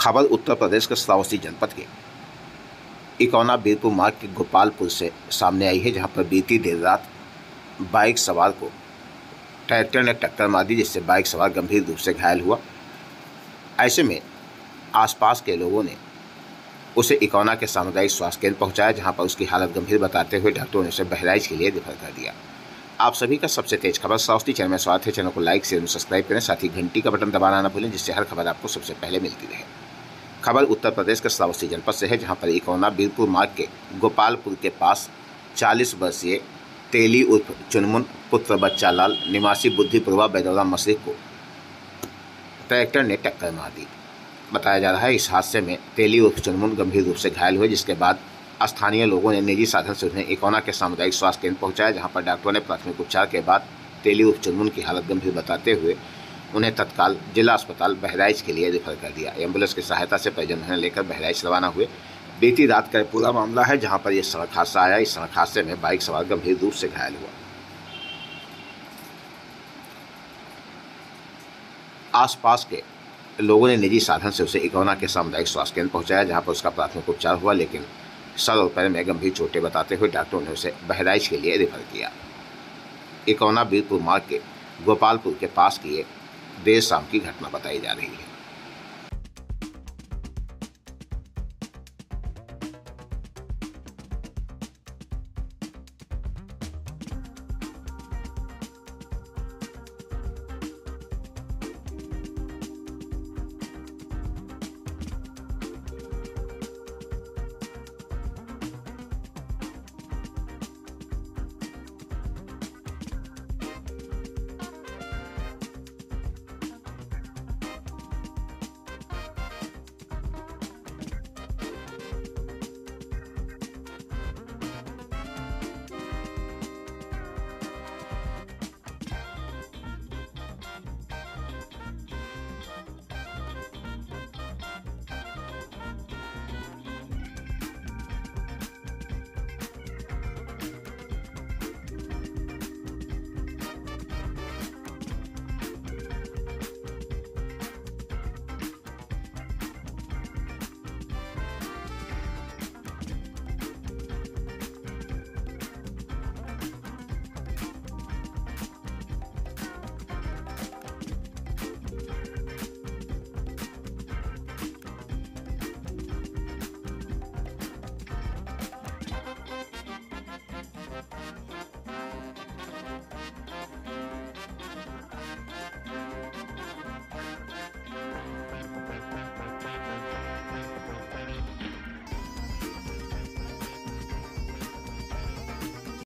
खबर उत्तर प्रदेश के श्रावस्ती जनपद के इकौना बीरपुर मार्ग के गोपालपुर से सामने आई है, जहां पर बीती देर रात बाइक सवार को ट्रैक्टर ने टक्कर मार दी, जिससे बाइक सवार गंभीर रूप से घायल हुआ। ऐसे में आसपास के लोगों ने उसे इकौना के सामुदायिक स्वास्थ्य केंद्र पहुंचाया, जहां पर उसकी हालत गंभीर बताते हुए डॉक्टरों ने उसे बहराइच के लिए रेफर कर दिया। आप सभी का सबसे तेज खबर श्रावस्ती चैनल में स्वागत है। चैनल को लाइक शेयर और सब्सक्राइब करें, साथ ही घंटी का बटन दबाना न भूलें, जिससे हर खबर आपको सबसे पहले मिलती रहे। खबर उत्तर प्रदेश के श्रावस्ती जनपद से है, जहां पर इकौना बीरपुर मार्ग के गोपालपुर के पास 40 वर्षीय तेली उर्फ चुनमुन पुत्र बच्चा लाल निवासी बुद्धिपुरवा बैदौरा मशरक को ट्रैक्टर ने टक्कर मार दी। बताया जा रहा है इस हादसे में तेली उर्फ चुनमुन गंभीर रूप से घायल हुए, जिसके बाद स्थानीय लोगों ने निजी साधन से उन्हें इकौना के सामुदायिक स्वास्थ्य केंद्र पहुंचाया, जहां पर डॉक्टरों ने प्राथमिक उपचार के बाद तेली उर्फ चुनमुन की हालत गंभीर बताते हुए उन्हें तत्काल जिला अस्पताल बहराइच के लिए रेफर कर दिया। एम्बुलेंस की सहायता से परिजन उन्हें लेकर बहराइच रवाना हुए। बीती रात का पूरा मामला है, जहां पर यह सड़क हादसा आया। इस सड़क हादसे में बाइक सवार गंभीर रूप से घायल हुआ। आसपास के लोगों ने निजी साधन से उसे इकौना के सामुदायिक स्वास्थ्य केंद्र पहुंचाया, जहां पर उसका प्राथमिक उपचार हुआ, लेकिन सर और पैर में गंभीर चोटें बताते हुए डॉक्टरों ने उसे बहराइच के लिए रेफर किया। इकौना बीरपुर मार्ग के गोपालपुर के पास की देर शाम की घटना बताई जा रही है।